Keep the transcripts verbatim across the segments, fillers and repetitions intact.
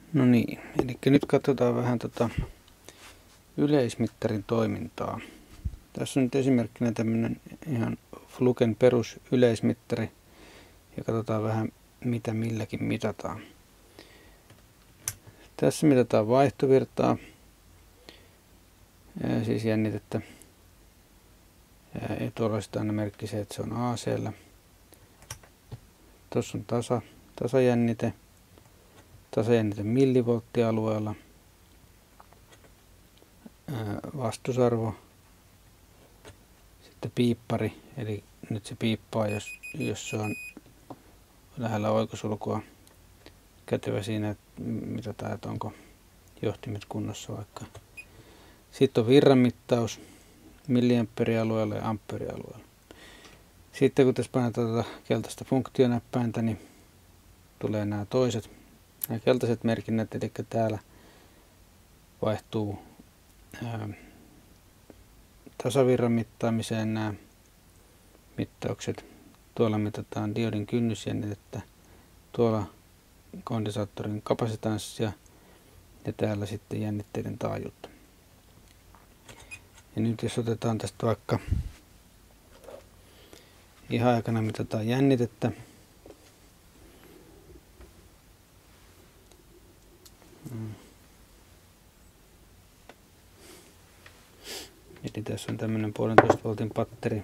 No niin, eli nyt katsotaan vähän tota yleismittarin toimintaa. Tässä on nyt esimerkkinä tämmöinen ihan Fluken perus yleismittari ja katsotaan vähän mitä milläkin mitataan. Tässä mitataan vaihtovirtaa, siis jännitettä. Etualaisesti aina merkki se, että se on A C:llä. Tuossa on tasa, tasajännite, tasajännite millivolttialueella, vastusarvo, sitten piippari, eli nyt se piippaa, jos, jos se on lähellä oikosulkua. Kätevä siinä, että mitataan, että onko johtimet kunnossa vaikka. Sitten on virranmittaus milliamperialueella ja amperialueella. Sitten kun tässä painetaan tuota keltaista funktionäppäintä, niin tulee nämä toiset, nämä keltaiset merkinnät, eli täällä vaihtuu ää, tasavirran mittaamiseen nämä mittaukset. Tuolla mitataan diodin kynnysjännitettä, tuolla kondensaattorin kapasitanssia ja täällä sitten jännitteiden taajuutta. Ja nyt jos otetaan tästä vaikka ihan aikana mitataan jännitettä. Eli tässä on tämmöinen puolentoista voltin patteri,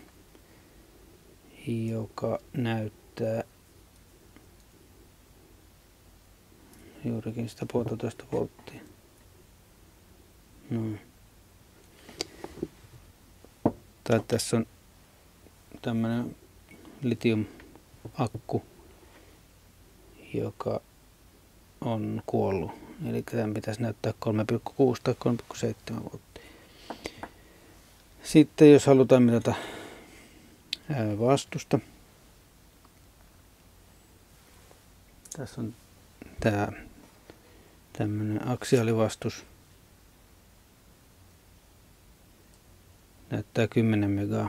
joka näyttää juurikin sitä puolitoista volttia. No. Tai tässä on tämmöinen litium-akku, joka on kuollut. Eli tämän pitäisi näyttää kolme pilkku kuusi tai kolme pilkku seitsemän volttia. Sitten jos halutaan mitata vastusta. Tässä on tämä tämmöinen aksiaalivastus. Näyttää kymmenen megaa.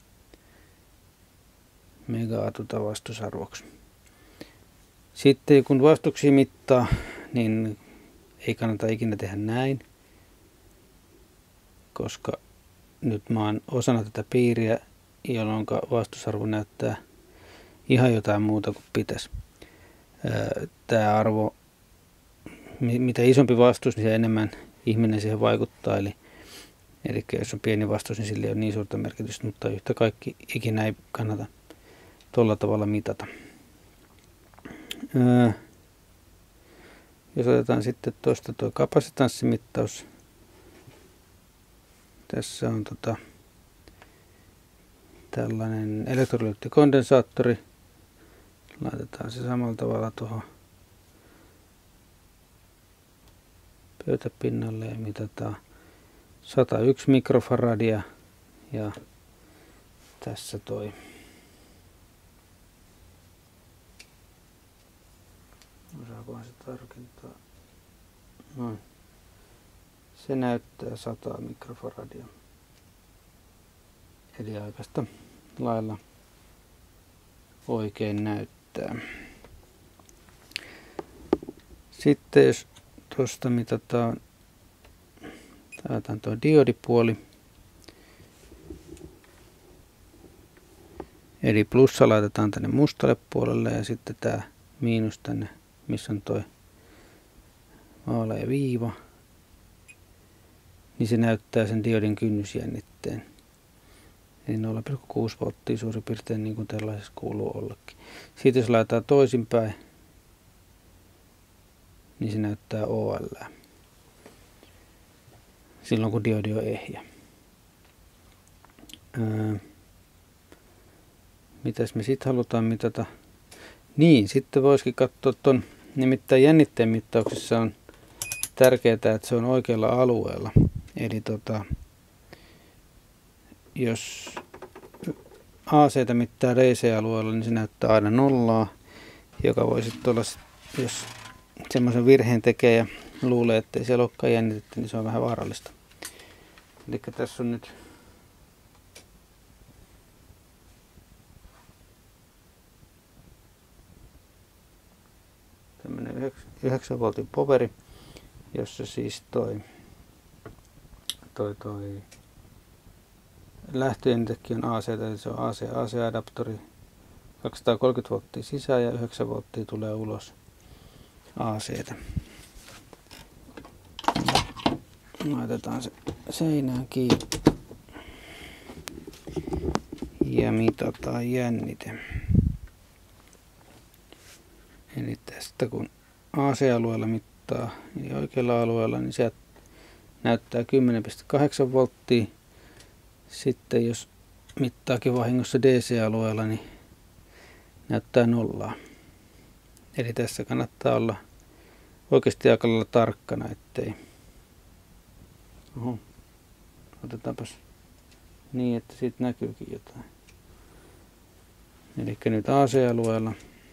Megaa tuota vastusarvoksi. Sitten kun vastuksia mittaa, niin ei kannata ikinä tehdä näin, koska nyt mä oon osana tätä piiriä, jolloin vastusarvo näyttää ihan jotain muuta kuin pitäisi. Tämä arvo, mitä isompi vastus, niin se enemmän ihminen siihen vaikuttaa. Eli, eli jos on pieni vastus, niin sillä ei ole niin suurta merkitystä, mutta yhtä kaikki ikinä ei kannata tuolla tavalla mitata. Ää, jos otetaan sitten tuosta tuo kapasitanssimmittaus. Tässä on tota, tällainen elektrolyyttikondensaattori. Laitetaan se samalla tavalla tuohon pöytäpinnalle ja mitataan sata yksi mikrofaradia ja tässä toi osaakohan se tarkentaa. Noin. Se näyttää sata mikrofaradia. Eli aikaista lailla oikein näyttää. Sitten jos tuosta mitataan, taataan tuo diodipuoli. Eli plussa laitetaan tänne mustalle puolelle ja sitten tämä miinus tänne, missä on tuo vaalea viiva. Niin se näyttää sen diodin kynnysjännitteen. Eli nolla pilkku kuusi volttia suurin piirtein niin kuin tällaisessa kuuluu ollakin. Sitten jos laitetaan toisinpäin, niin se näyttää O L. Silloin kun diodi on ehjä. Ää, mitäs me sitten halutaan mitata? Niin, sitten voisikin katsoa ton, nimittäin jännitteen mittauksessa on tärkeää, että se on oikealla alueella. Eli tota, jos A C:tä mittaa D C-alueella, niin se näyttää aina nollaa, joka voi sitten olla, jos semmoisen virheen tekee ja luulee, että ei siellä olekaan jännitettä, niin se on vähän vaarallista. Eli tässä on nyt tämmöinen yhdeksän voltin poveri, jossa siis toi, toi, toi lähtöjännitekin on A C, eli se on A C, A C-adaptori, kaksisataakolmekymmentä volttia sisään ja yhdeksän volttia tulee ulos A C:tä. Laitetaan se seinään kiinni ja mitataan jännite. Eli tästä kun A C-alueella mittaa, eli oikealla alueella, niin sieltä näyttää kymmenen pilkku kahdeksan volttia. Sitten jos mittaakin vahingossa D C-alueella, niin näyttää nollaa. Eli tässä kannattaa olla oikeasti aika lailla tarkkana, ettei... Oho. Otetaanpas niin, että siitä näkyykin jotain. Eli nyt A C-alueella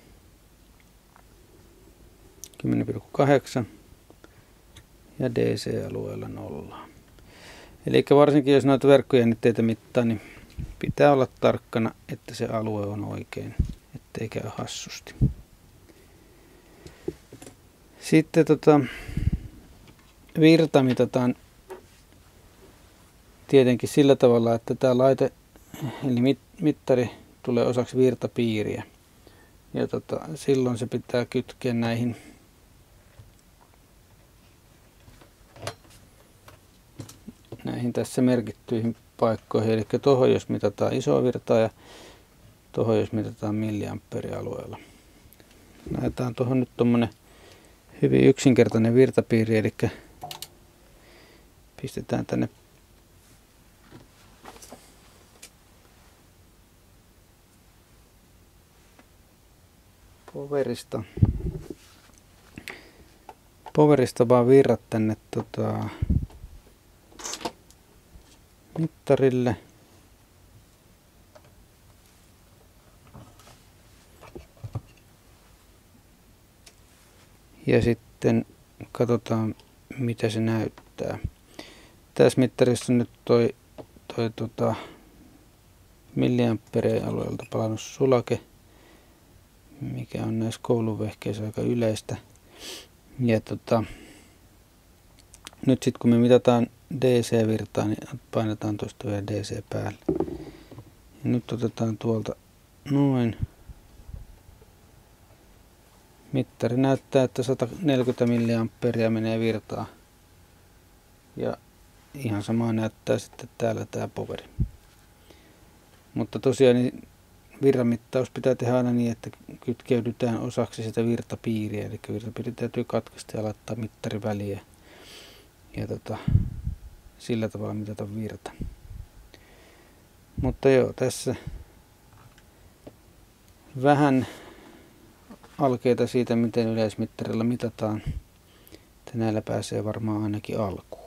kymmenen pilkku kahdeksan ja D C-alueella nolla. Eli varsinkin jos noita verkkojännitteitä mittaa, niin pitää olla tarkkana, että se alue on oikein, ettei käy hassusti. Sitten tota, virta mitataan tietenkin sillä tavalla, että tämä laite, eli mit, mittari tulee osaksi virtapiiriä. Ja tota, silloin se pitää kytkeä näihin näihin tässä merkittyihin paikkoihin. Eli tuohon jos mitataan isoa virtaa ja tuohon jos mitataan milliamperialueella. Lähdetään tuohon nyt tommonen hyvin yksinkertainen virtapiiri, eli pistetään tänne poverista, poverista vaan virrat tänne tota, mittarille. Ja sitten katsotaan mitä se näyttää. Tässä mittarissa on nyt toi, toi tota, milliampereen alueelta palannut sulake, mikä on näissä kouluvehkeissä aika yleistä. Ja tota, nyt sitten kun me mitataan D C-virtaa, niin painetaan tuosta vielä D C päälle. Ja nyt otetaan tuolta noin. Mittari näyttää, että sata neljäkymmentä milliampeeriä menee virtaa. Ja ihan samaa näyttää sitten täällä tää poveri. Mutta tosiaan niin virramittaus pitää tehdä aina niin, että kytkeydytään osaksi sitä virtapiiriä. Eli virtapiiri täytyy katkaista ja laittaa mittari väliin. Ja tota, sillä tavalla mitata virta. Mutta joo, tässä vähän alkeita siitä, miten yleismittarilla mitataan. Että näillä pääsee varmaan ainakin alkuun.